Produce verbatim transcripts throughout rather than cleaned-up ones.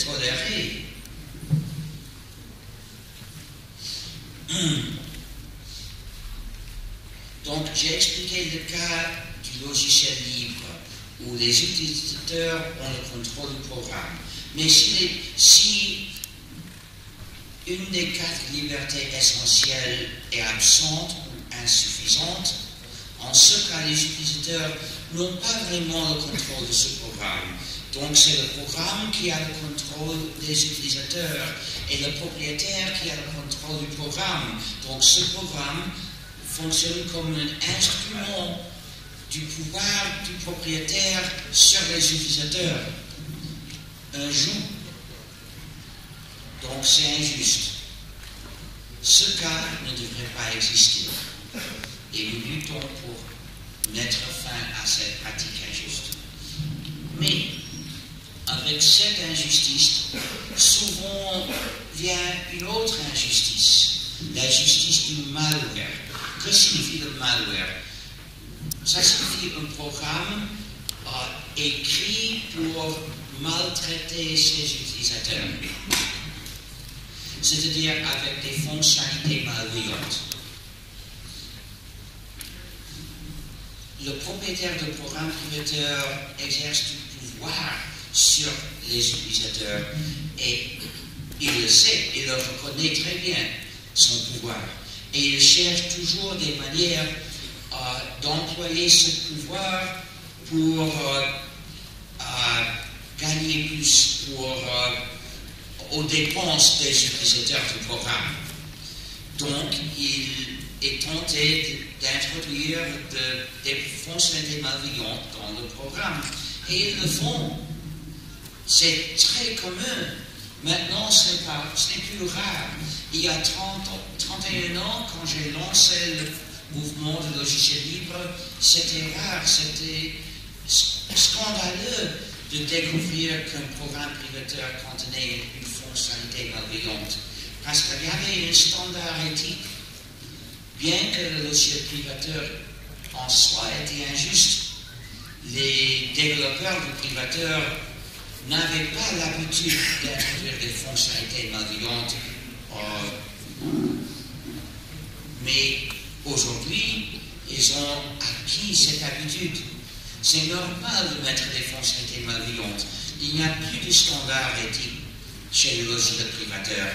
toléré. Donc, j'ai expliqué le cas du logiciel libre, où les utilisateurs ont le contrôle du programme. Mais si, les, si une des quatre libertés essentielles est absente ou insuffisante, en ce cas, les utilisateurs n'ont pas vraiment le contrôle de ce programme. Donc, c'est le programme qui a le contrôle des utilisateurs et le propriétaire qui a le contrôle du programme. Donc, ce programme fonctionne comme un instrument du pouvoir du propriétaire sur les utilisateurs. Un joug. Donc, c'est injuste. Ce cas ne devrait pas exister. Et nous luttons pour mettre fin à cette pratique injuste. Mais, avec cette injustice, souvent vient une autre injustice, la justice du malware. Que signifie le malware? Ça signifie un programme euh, écrit pour maltraiter ses utilisateurs, c'est-à-dire avec des fonctionnalités malveillantes. Le propriétaire de programme privateur exerce du pouvoir sur les utilisateurs et il le sait, il le reconnaît très bien, son pouvoir. Et il cherche toujours des manières euh, d'employer ce pouvoir pour euh, euh, gagner plus, pour, euh, aux dépenses des utilisateurs du programme. Donc, il est tenté d'introduire de, des fonctionnalités malveillantes dans le programme. Et ils le font. C'est très commun. Maintenant, ce n'est pas, ce n'est plus rare. Il y a trente, trente et un ans, quand j'ai lancé le mouvement de logiciel libre, c'était rare, c'était scandaleux de découvrir qu'un programme privateur contenait une fonctionnalité malveillante. Parce qu'il y avait un standard éthique. Bien que le logiciel privateur en soi était injuste, les développeurs du privateur n'avaient pas l'habitude d'introduire des fonctionnalités malveillantes. Euh, mais aujourd'hui, ils ont acquis cette habitude. C'est normal de mettre des fonctionnalités malveillantes. Il n'y a plus de standard éthique chez le logiciel privateur.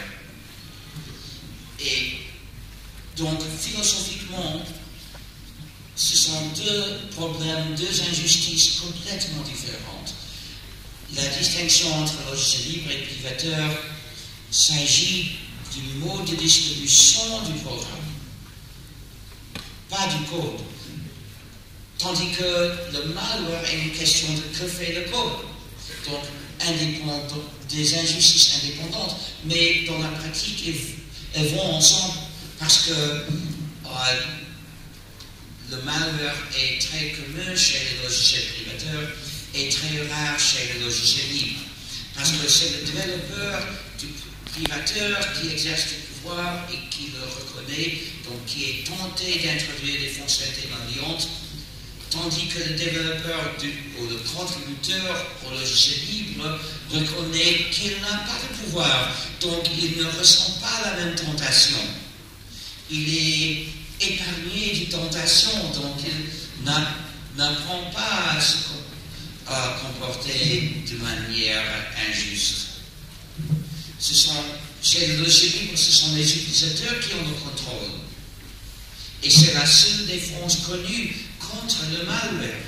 Et donc, philosophiquement, ce sont deux problèmes, deux injustices complètement différentes. La distinction entre logiciel libre et privateur s'agit du mode de distribution du programme, pas du code. Tandis que le malware est une question de que fait le code. Donc, indépendant, des injustices indépendantes, mais dans la pratique, elles vont ensemble parce que euh, le malware est très commun chez les logiciels privateurs et très rare chez les logiciels libres. Parce que c'est le développeur du privateur qui exerce du pouvoir et qui le reconnaît, donc qui est tenté d'introduire des fonctionnalités malveillantes, tandis que le développeur du, ou le contributeur au logiciel libre reconnaît qu'il n'a pas de pouvoir, donc il ne ressent pas la même tentation. Il est épargné d'une tentation, donc il n'apprend pas à se à comporter de manière injuste. Ce sont, chez le logiciel libre, ce sont les utilisateurs qui ont le contrôle. Et c'est la seule défense connue contre le malware.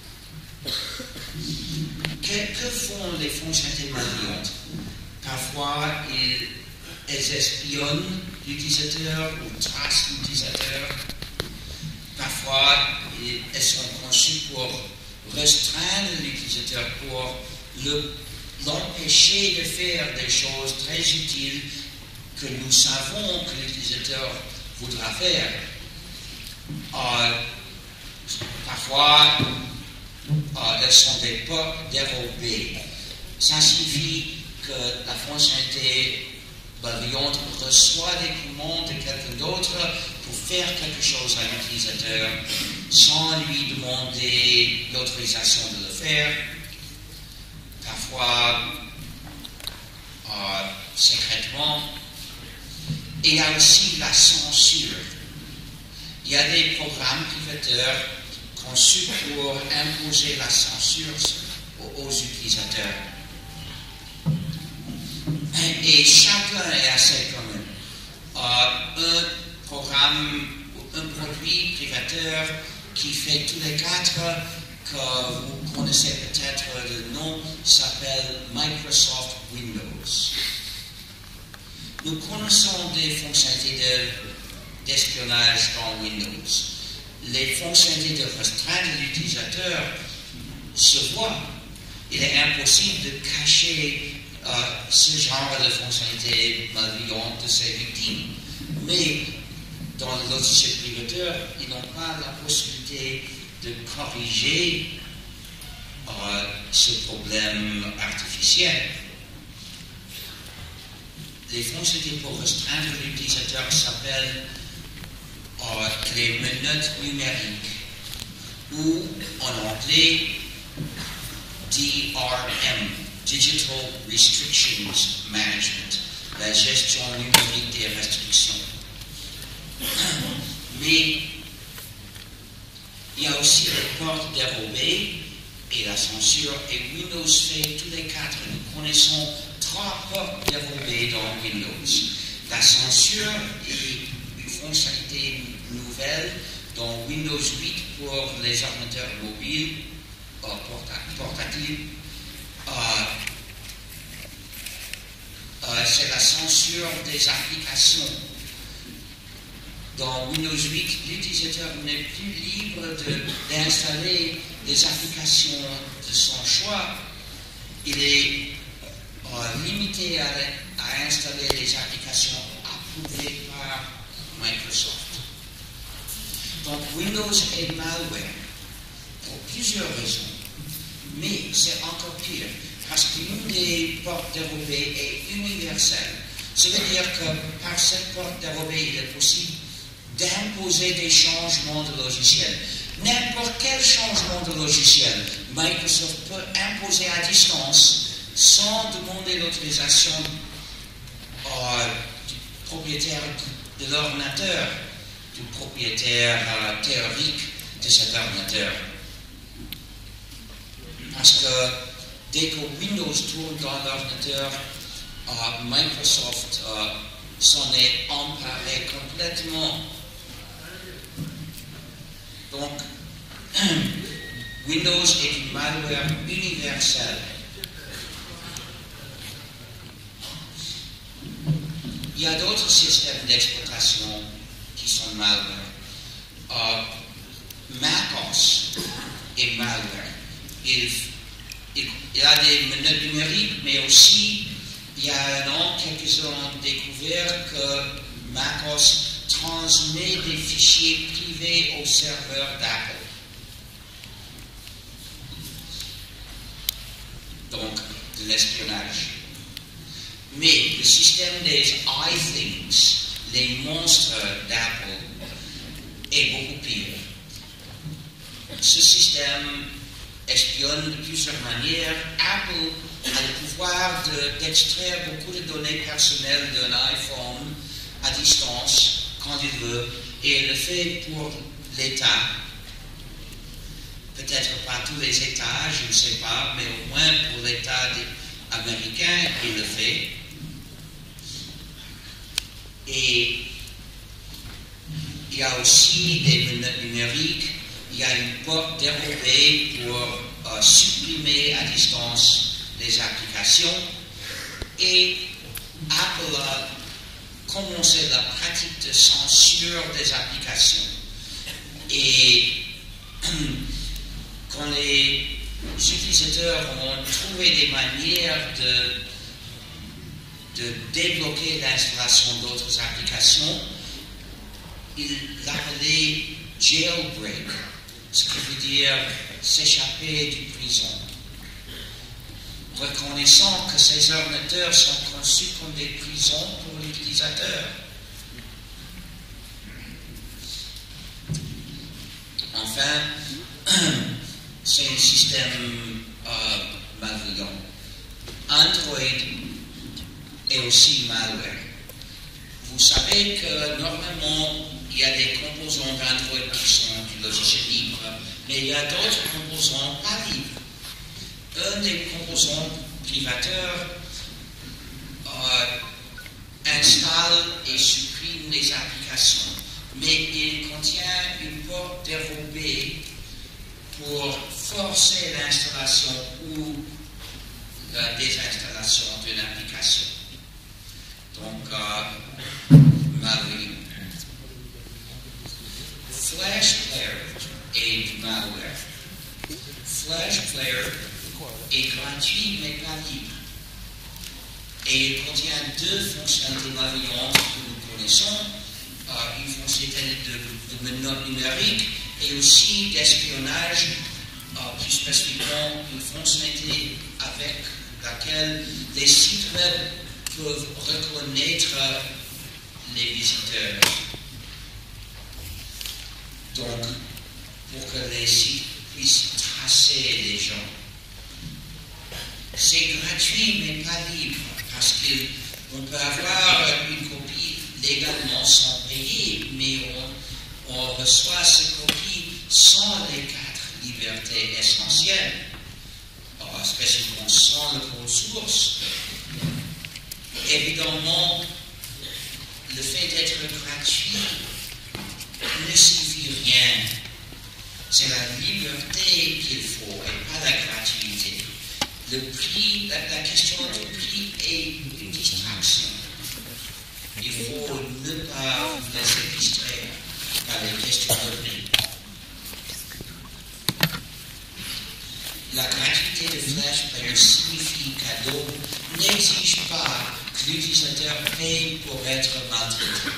Que, que font les fonctionnalités malveillantes? Parfois, ils, elles espionnent l'utilisateur ou tracent l'utilisateur. Parfois, ils, elles sont conçues pour restreindre l'utilisateur, pour le, l'empêcher de faire des choses très utiles que nous savons que l'utilisateur voudra faire. Euh, parfois, euh, elles sont des portes dérobées. Ça signifie que la fonctionnalité malveillante reçoit des commandes de quelqu'un d'autre pour faire quelque chose à l'utilisateur sans lui demander l'autorisation de le faire. Parfois, secrètement. Et il y a aussi la censure. Il y a des programmes privateurs conçus pour imposer la censure aux, aux utilisateurs. Et chacun est assez commun. Euh, un programme, un produit privateur qui fait tous les quatre, que vous connaissez peut-être le nom, s'appelle Microsoft Windows. Nous connaissons des fonctionnalités de, d'espionnage dans Windows. Les fonctionnalités de restreinte de l'utilisateur se voient. Il est impossible de cacher euh, ce genre de fonctionnalités malveillantes de ses victimes. Mais dans le logiciel privateur, ils n'ont pas la possibilité de corriger euh, ce problème artificiel. Les fonctionnalités pour restreindre l'utilisateur s'appellent euh, les menottes numériques, ou en anglais D R M, Digital Restrictions Management, la gestion numérique des restrictions. Mais il y a aussi les portes dérobées et la censure, et Windows fait tous les quatre. Nous connaissons trois portes dérobées dans Windows. La censure est une fonctionnalité nouvelle dans Windows huit pour les ordinateurs mobiles, euh, portatifs. Euh, euh, c'est la censure des applications. Dans Windows huit, l'utilisateur n'est plus libre de, d'installer des applications de son choix. Il est euh, limité à, à installer des applications approuvées par Microsoft. Donc Windows est malware pour plusieurs raisons. Mais c'est encore pire, parce qu'une des portes dérobées est universelle. Ça veut dire que par cette porte dérobée, il est possible d'imposer des changements de logiciel. N'importe quel changement de logiciel, Microsoft peut imposer à distance sans demander l'autorisation euh, du propriétaire de l'ordinateur, du propriétaire euh, théorique de cet ordinateur. Parce que dès que Windows tourne dans l'ordinateur, euh, Microsoft euh, s'en est emparé complètement. Donc, Windows est une malware universelle. Il y a d'autres systèmes d'exploitation qui sont malware. Euh, MacOS est malware. Il, il, il a des menottes numériques, mais aussi, il y a un an, quelques-uns ont découvert que MacOS transmet des fichiers privés au serveur d'Apple. Donc, de l'espionnage. Mais le système des iThings, les monstres d'Apple, est beaucoup pire. Ce système espionne de plusieurs manières. Apple a le pouvoir de, d'extraire beaucoup de données personnelles d'un iPhone à distance quand il veut, et il le fait pour l'État. Peut-être pas tous les États, je ne sais pas, mais au moins pour l'État américain, il le fait. Et il y a aussi des menottes numériques, il y a une porte dérobée pour euh, supprimer à distance les applications, et Apple a commencé la pratique de censure des applications. Et quand les utilisateurs ont trouvé des manières de, de débloquer l'installation d'autres applications, ils l'appelaient jailbreak, ce qui veut dire s'échapper du prison. Reconnaissant que ces ordinateurs sont conçus comme des prisons pour l'utilisateur. Enfin, c'est un système euh, malveillant. Android et aussi malware. Vous savez que normalement, il y a des composants d'Android qui sont du logiciel libre, mais il y a d'autres composants pas libres. Un des composants privateurs euh, installe et supprime les applications, mais il contient une porte dérobée pour forcer l'installation ou la désinstallation d'une application. Donc, euh, malware. Flash Player est du malware. Flash Player est gratuit mais pas libre. Et il contient deux fonctionnalités malveillantes que nous connaissons, euh, une fonctionnalité de, de menottes numériques et aussi d'espionnage, euh, plus spécifiquement une fonctionnalité avec laquelle les sites web peuvent reconnaître les visiteurs. Donc, pour que les sites puissent tracer les gens. C'est gratuit mais pas libre, parce qu'on peut avoir une copie légalement sans payer, mais on, on reçoit ces copies sans les quatre libertés essentielles, spécifiquement sans le code source. Évidemment, le fait d'être gratuit ne signifie rien. C'est la liberté qu'il faut et pas la gratuité. Le prix, la, la question du prix est une distraction. Il faut ne pas vous laisser distraire par les questions de prix. La gratuité de Flash Player signifie cadeau n'exige pas que l'utilisateur paye pour être maltraité.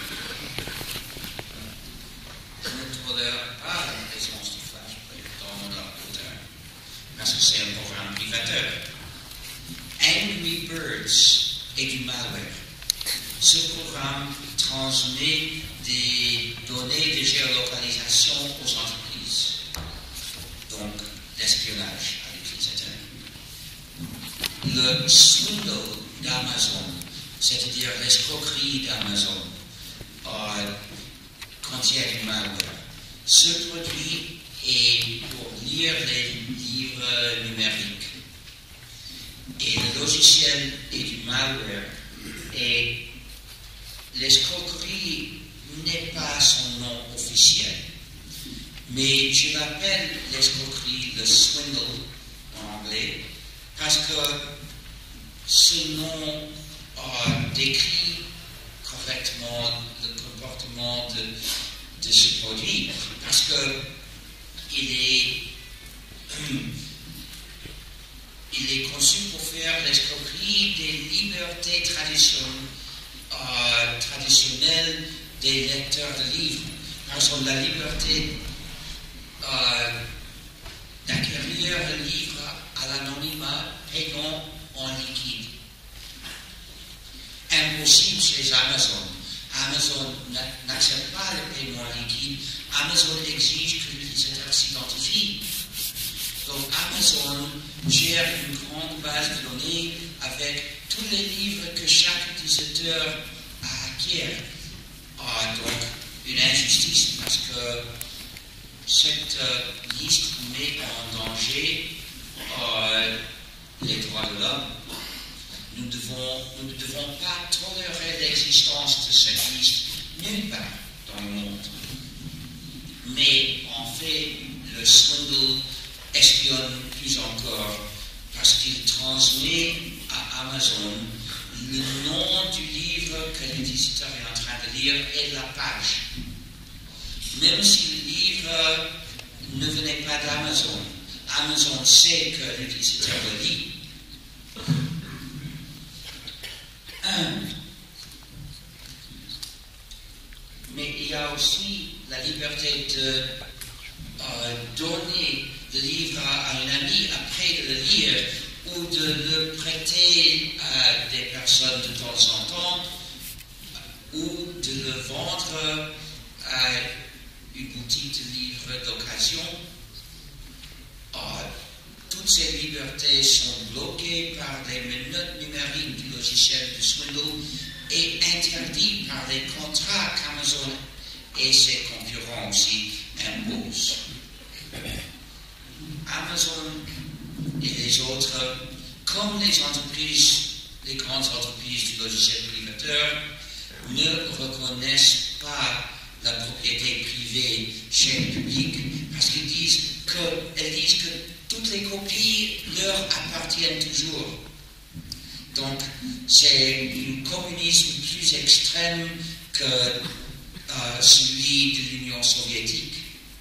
Je ne tolère pas la présence du Flash Player dans mon ordinateur, parce que c'est un programme privateur. Angry Birds est du malware. Ce programme transmet des données de géolocalisation aux entreprises, donc l'espionnage à l'utilisateur. Le swindle d'Amazon, c'est-à-dire l'escroquerie d'Amazon, euh, contient du malware. Ce produit est pour lire les livres numériques. Et le logiciel est du malware. Et l'escroquerie n'est pas son nom officiel. Mais je l'appelle l'escroquerie, le swindle en anglais, parce que ce nom euh, décrit correctement le comportement de, de ce produit. Parce que il est, il est conçu pour faire l'escroquerie des libertés traditionnelles, euh, traditionnelles des lecteurs de livres. Par exemple, la liberté euh, d'acquérir un livre à l'anonymat payant en liquide. Impossible chez Amazon. Amazon n'accepte pas le paiement liquide. Amazon exige que l'utilisateur s'identifie. Donc Amazon gère une grande base de données avec tous les livres que chaque utilisateur acquiert. Ah, donc une injustice parce que cette euh, liste met en danger euh, les droits de l'homme. Nous, devons, nous ne devons pas tolérer l'existence de cette liste nulle part dans le monde. Mais en fait, le swindle espionne plus encore parce qu'il transmet à Amazon le nom du livre que l'utilisateur est en train de lire et la page. Même si le livre ne venait pas d'Amazon, Amazon sait que l'utilisateur le lit. Un. Mais il y a aussi la liberté de euh, donner le livre à un ami après de le lire ou de le prêter à des personnes de temps en temps ou de le vendre à une boutique de livres d'occasion. Euh, tout toutes ces libertés sont bloquées par les menottes numériques du logiciel de Swindle et interdites par les contrats qu'Amazon et ses concurrents aussi imposent. Amazon et les autres, comme les entreprises, les grandes entreprises du logiciel privateur, ne reconnaissent pas la propriété privée chez le public parce qu'ils disent que, elles disent que toutes les copies leur appartiennent toujours. Donc, c'est un communisme plus extrême que euh, celui de l'Union soviétique.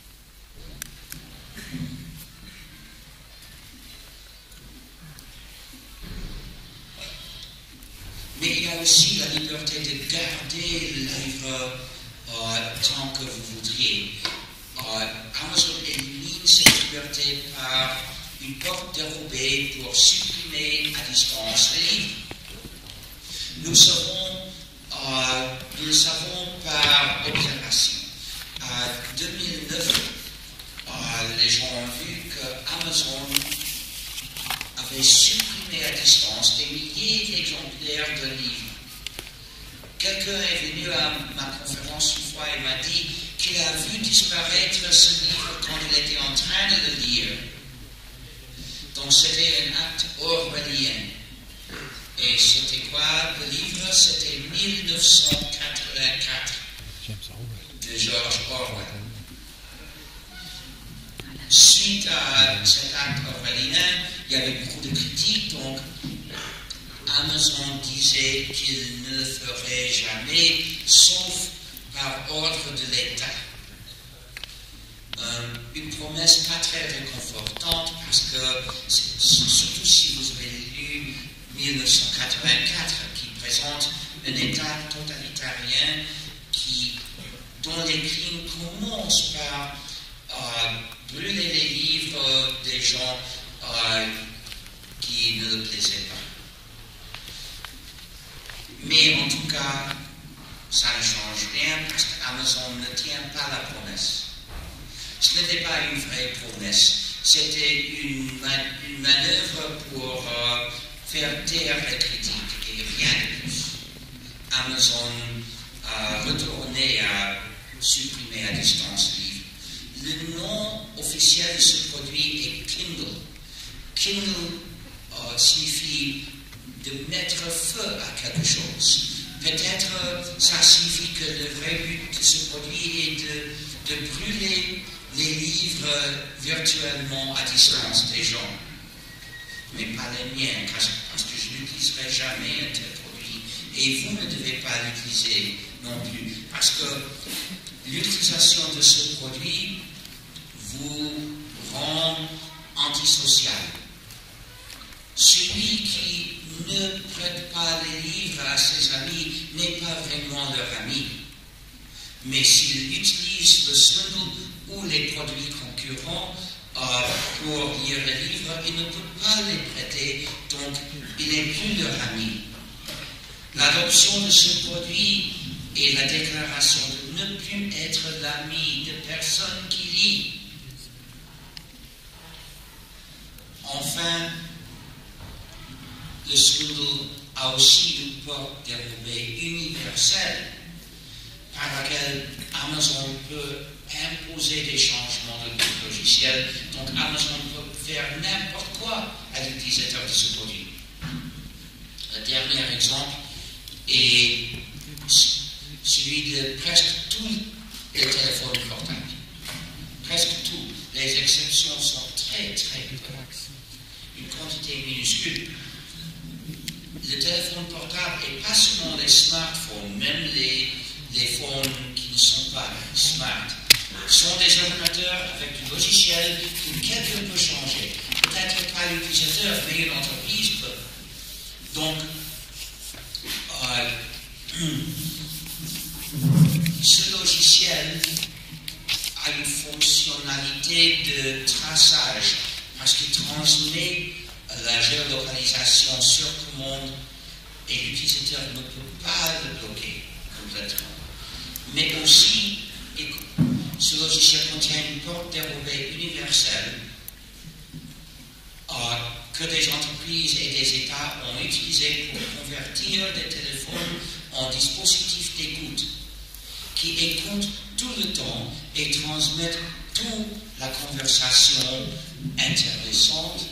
Mais il y a aussi la liberté de garder le livre euh, tant que vous voudriez. Euh, Amazon élimine cette liberté par une porte dérobée pour supprimer à distance les livres. Nous savons, euh, nous le savons par observation. En deux mille neuf, euh, les gens ont vu que Amazon avait supprimé à distance des milliers d'exemplaires de livres. Quelqu'un est venu à ma conférence une fois et m'a dit qu'il a vu disparaître ce livre quand il était en train de le lire. Donc c'était un acte orwellien. Et c'était quoi le livre? C'était mille neuf cent quatre-vingt-quatre de George Orwell. Suite à cet acte orwellien, il y avait beaucoup de critiques, donc Amazon disait qu'il ne le ferait jamais, sauf par ordre de l'État. Euh, une promesse pas très réconfortante, parce que, surtout si vous avez lu mille neuf cent quatre-vingt-quatre, qui présente un État totalitarien qui, dont les crimes commencent par euh, brûler les livres des gens euh, qui ne le plaisaient pas. Mais en tout cas, ça ne change rien parce qu'Amazon ne tient pas la promesse. Ce n'était pas une vraie promesse, c'était une, man une manœuvre pour euh, faire taire les critiques et rien de plus. Amazon a retourné à supprimer à distance le livre. Le nom officiel de ce produit est Kindle. Kindle euh, signifie de mettre feu à quelque chose. Peut-être euh, ça signifie que le vrai but de ce produit est de, de brûler les livres virtuellement à distance des gens. Mais pas les miens, parce, parce que je n'utiliserai jamais un tel produit. Et vous ne devez pas l'utiliser non plus. Parce que l'utilisation de ce produit vous rend antisocial. Celui qui ne prête pas les livres à ses amis n'est pas vraiment leur ami. Mais s'il utilise le Swindle ou les produits concurrents euh, pour lire les livres, il ne peut pas les prêter, donc il n'est plus leur ami. L'adoption de ce produit est la déclaration de ne plus être l'ami de personne qui lit. Enfin, le Swindle a aussi une porte dérobée universelle par laquelle Amazon peut imposer des changements de logiciel. Donc Amazon peut faire n'importe quoi à l'utilisateur de ce produit. Le dernier exemple est celui de presque tous les téléphones portables. Presque tous. Les exceptions sont très très petites. Une quantité minuscule. Le téléphone portable et pas seulement les smartphones, même les, les phones qui ne sont pas smart, sont des ordinateurs avec du logiciel que quelqu'un peut changer. Peut-être pas l'utilisateur, mais une entreprise peut. Donc, euh, ce logiciel a une fonctionnalité de traçage parce qu'il transmet la géolocalisation sur commande et l'utilisateur ne peut pas le bloquer complètement. Mais aussi, ce logiciel contient une porte dérobée universelle euh, euh, que des entreprises et des États ont utilisé pour convertir des téléphones en dispositifs d'écoute qui écoutent tout le temps et transmettent toute la conversation intéressante.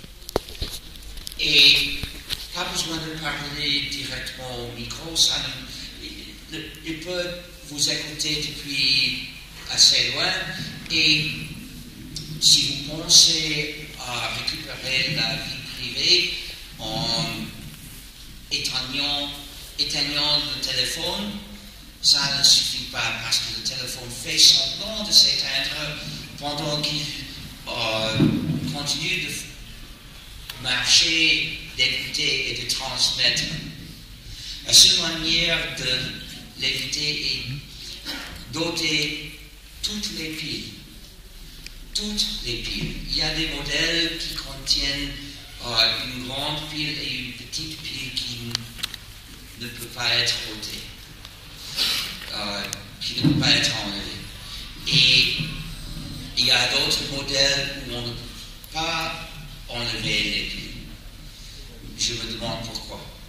Et pas besoin de parler directement au micro, ça ne, il, il peut vous écouter depuis assez loin. Et si vous pensez à récupérer la vie privée en éteignant, éteignant le téléphone, ça ne suffit pas parce que le téléphone fait semblant de s'éteindre pendant qu'il euh, continue de marcher, d'écouter et de transmettre. La seule manière de l'éviter est doter toutes les piles. Toutes les piles. Il y a des modèles qui contiennent euh, une grande pile et une petite pile qui ne peut pas être ôtée. Euh, qui ne peut pas être enlevée. Et il y a d'autres modèles où on ne peut pas enlever les piles. Je me demande pourquoi.